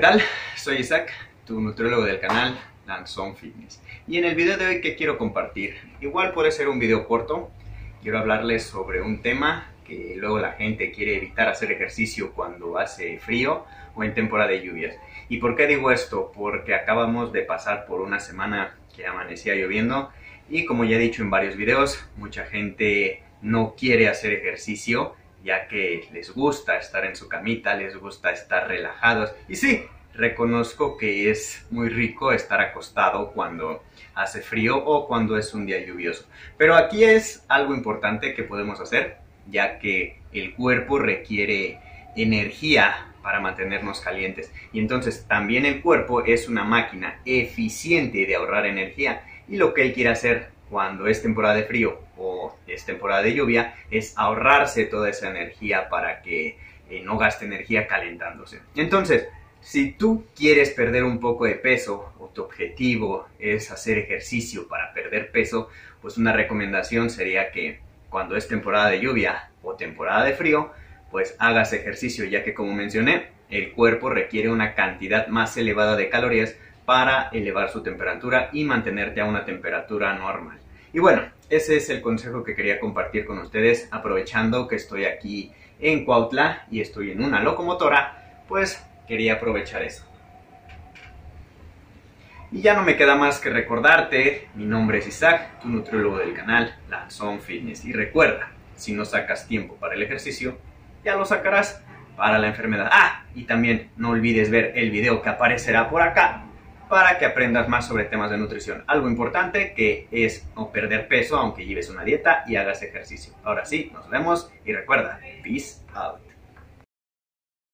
tal? Soy Isaac, tu nutriólogo del canal Lanzón Fitness. Y en el video de hoy, ¿qué quiero compartir? Igual puede ser un video corto. Quiero hablarles sobre un tema que luego la gente quiere evitar hacer ejercicio cuando hace frío o en temporada de lluvias. ¿Y por qué digo esto? Porque acabamos de pasar por una semana que amanecía lloviendo y, como ya he dicho en varios videos, mucha gente no quiere hacer ejercicio ya que les gusta estar en su camita, les gusta estar relajados. Y sí, reconozco que es muy rico estar acostado cuando hace frío o cuando es un día lluvioso. Pero aquí es algo importante que podemos hacer, ya que el cuerpo requiere energía para mantenernos calientes. Y entonces también el cuerpo es una máquina eficiente de ahorrar energía. Y lo que él quiere hacer cuando es temporada de frío o es temporada de lluvia es ahorrarse toda esa energía para que no gaste energía calentándose. Entonces, si tú quieres perder un poco de peso o tu objetivo es hacer ejercicio para perder peso, pues una recomendación sería que cuando es temporada de lluvia o temporada de frío, pues hagas ejercicio, ya que, como mencioné, el cuerpo requiere una cantidad más elevada de calorías para elevar su temperatura y mantenerte a una temperatura normal. Y bueno, ese es el consejo que quería compartir con ustedes, aprovechando que estoy aquí en Cuautla y estoy en una locomotora, pues quería aprovechar eso. Y ya no me queda más que recordarte, mi nombre es Isaac, tu nutriólogo del canal Lanzón Fitness. Y recuerda, si no sacas tiempo para el ejercicio, ya lo sacarás para la enfermedad. Y también no olvides ver el video que aparecerá por acá para que aprendas más sobre temas de nutrición. Algo importante que es no perder peso aunque lleves una dieta y hagas ejercicio. Ahora sí, nos vemos y recuerda, peace out.